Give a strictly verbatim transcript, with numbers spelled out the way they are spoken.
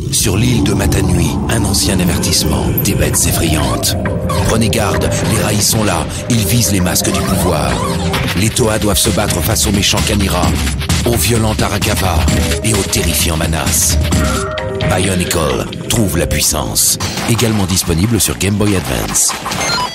Sur l'île de Matanui, un ancien avertissement, des bêtes effrayantes. Prenez garde, les rails sont là, ils visent les masques du pouvoir. Les Toa doivent se battre face aux méchants Kanira, au violent Arakawa et aux terrifiants Manas. Bionicle, trouve la puissance. Également disponible sur Game Boy Advance.